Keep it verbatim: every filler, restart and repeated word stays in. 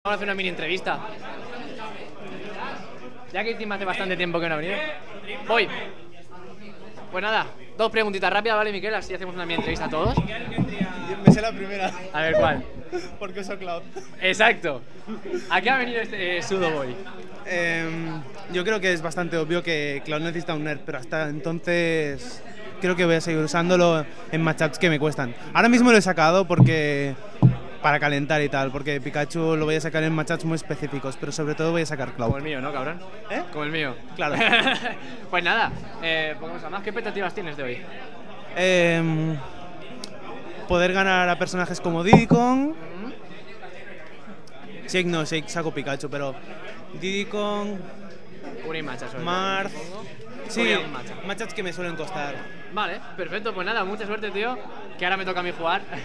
Vamos a hacer una mini entrevista. Ya que Tim hace bastante tiempo que no ha venido. Voy. Pues nada, dos preguntitas rápidas, ¿vale, Miquel? Así hacemos una mini entrevista a todos. Me sé la primera. A ver, ¿cuál? ¿Por qué uso Cloud? Exacto. ¿A qué ha venido este eh, Sudo Boy? Eh, yo creo que es bastante obvio que Cloud necesita un nerd, pero hasta entonces creo que voy a seguir usándolo en matchups que me cuestan. Ahora mismo lo he sacado porque para calentar y tal, porque Pikachu lo voy a sacar en matchups muy específicos, pero sobre todo voy a sacar Cloud. Como el mío, ¿no, cabrón? ¿Eh? Como el mío. Claro. Pues nada, eh, pongamos a más. ¿Qué expectativas tienes de hoy? Eh, poder ganar a personajes como Diddy Kong. Shake no, Shake saco Pikachu, pero Diddy Kong, Unimacha, sobre todo. Marth. Sí, Unimacha. matchups que me suelen costar. Vale, perfecto. Pues nada, mucha suerte, tío. Que ahora me toca a mí jugar.